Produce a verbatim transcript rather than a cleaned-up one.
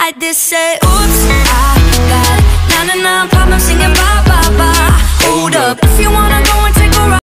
like this, say oops, I got ninety-nine problems singing bye, bye, bye. Hold up, if you wanna